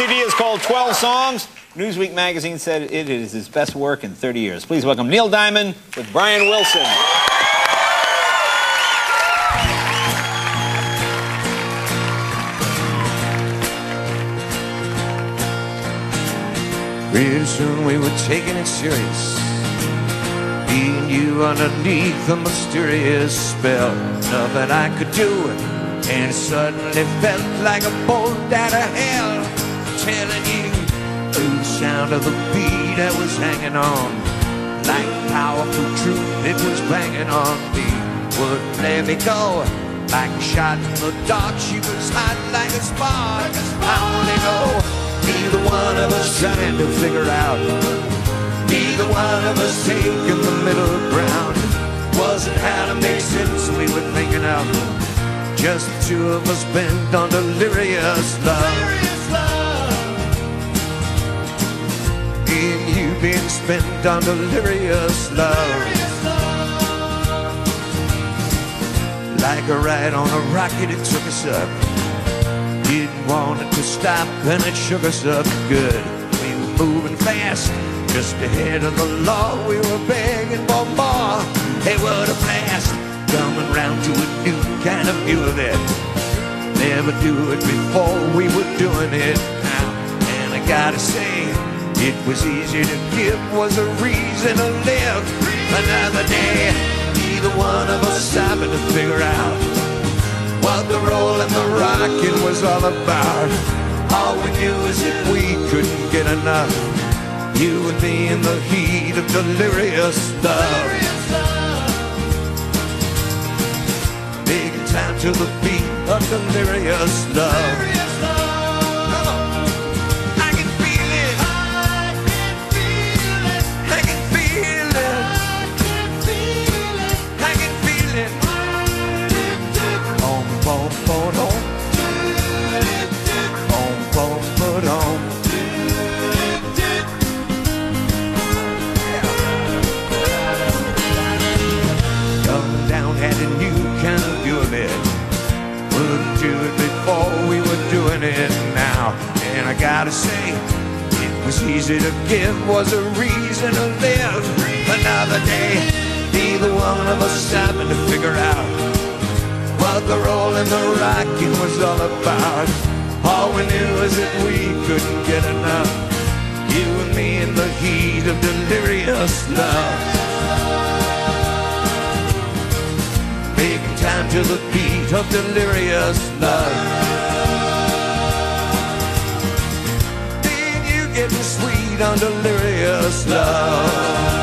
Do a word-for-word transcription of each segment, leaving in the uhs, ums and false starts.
C D is called twelve songs. Newsweek magazine said it is his best work in thirty years. Please welcome Neil Diamond with Brian Wilson. Pretty soon we were taking it serious, me and you underneath a mysterious spell. Nothing I could do, and it suddenly felt like a bolt out of hell. Telling you through the sound of the beat I was hanging on, like powerful truth it was banging on me. Wouldn't let me go, like a shot in the dark. She was hot like a spark. I only know neither one of us trying to figure out, neither one of us taking the middle ground. Wasn't how to make sense we were thinking of, just the two of us bent on delirious love. Me and you being spent on delirious love, like a ride on a rocket, it took us up. Didn't want it to stop, and it shook us up good. We were moving fast, just ahead of the law. We were begging for more. Hey, what a blast, coming round to a new kind of view of it. Never do it before, we were doing it now. And I gotta say, it was easy to give, was a reason to live another day. Neither one of us stopping to figure out what the roll and the rockin' was all about. All we knew is that we couldn't get enough, you and me in the heat of delirious love. Making time to the beat of delirious love. I can feel it, I can feel it, I can feel it. Boom, boom, boom, boom. Boom, boom, boom, boom. Coming down had a new kind of view of it. Wouldn't do it before, we were doing it now. And I gotta say, it was easy to give, was a reason to live another day. Neither one of us stopping to figure out what the roll and the rocking was all about. All we knew is that we couldn't get enough, you and me in the heat of delirious love. Making time to the beat of delirious love. Me and you getting sweet on delirious love.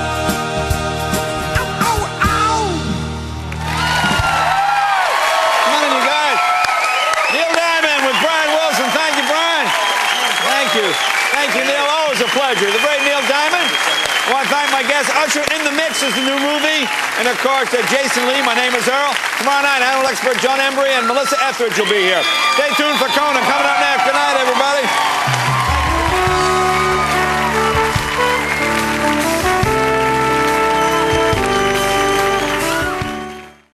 Thank you, Neil. Always a pleasure. The great Neil Diamond. I want to thank my guests. Usher in the Mix is the new movie. And, of course, uh, Jason Lee. My name is Earl. Tomorrow night, animal expert John Embry and Melissa Etheridge will be here. Stay tuned for Conan. Coming up next. Good night, everybody.